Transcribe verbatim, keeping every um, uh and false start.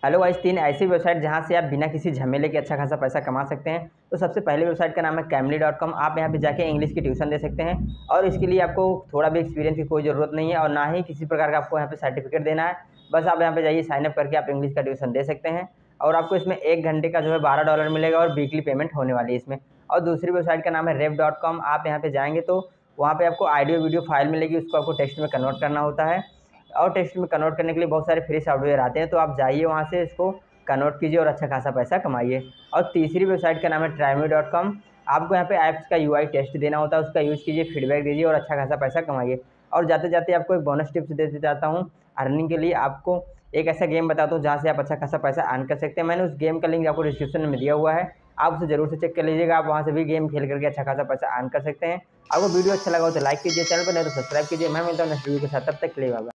Hello guys, तीन ऐसी website जहां से आप बिना किसी झमेले के अच्छा खासा पैसा कमा सकते हैं। तो सबसे पहले वेबसाइट का नाम है कैमली डॉट कॉम। आप यहां पे जाके इंग्लिश की ट्यूशन दे सकते हैं और इसके लिए आपको थोड़ा भी एक्सपीरियंस की कोई ज़रूरत नहीं है और ना ही किसी प्रकार का आपको यहाँ पे सर्टिफिकेट देना है। बस आप यहाँ पे जाइए, साइनअप करके आप इंग्लिश का ट्यूशन दे सकते हैं और आपको इसमें एक घंटे का जो है बारह डॉलर मिलेगा और वीकली पेमेंट होने वाली है इसमें। और दूसरी वेबसाइट का नाम है रेव डॉट कॉम। आप यहाँ पे जाएंगे तो वहाँ पे आपको ऑडियो वीडियो फाइल मिलेगी, उसको आपको टेक्स्ट में कन्वर्ट करना होता है और टेक्स्ट में कन्वर्ट करने के लिए बहुत सारे फ्री सॉफ्टवेयर आते हैं। तो आप जाइए वहाँ से इसको कन्वर्ट कीजिए और अच्छा खासा पैसा कमाइए। और तीसरी वेबसाइट का नाम है ट्राइमी डॉट कॉम। आपको यहाँ पे ऐप्स का यूआई टेस्ट देना होता है, उसका यूज़ कीजिए, फीडबैक दीजिए और अच्छा खासा पैसा कमाइए। और जाते जाते आपको एक बोनस टिप्स देते जाता हूँ अर्निंग के लिए। आपको एक ऐसा गेम बताता हूँ जहाँ से आप अच्छा खासा पैसा अर्न कर सकते हैं। मैंने उस गेम का लिंक आपको डिस्क्रिप्शन में दिया हुआ है, आप उसे जरूर से चेक कर लीजिएगा। आप वहाँ से भी गेम खेल करके अच्छा खासा पैसा अर्न कर सकते हैं। आपको वीडियो अच्छा लगा हो तो लाइक कीजिए, चैनल पर नहीं तो सब्सक्राइब कीजिए। मैं मिलता हूँ नेक्स्ट वीडियो के साथ, तब तक के लिए बाय बाय।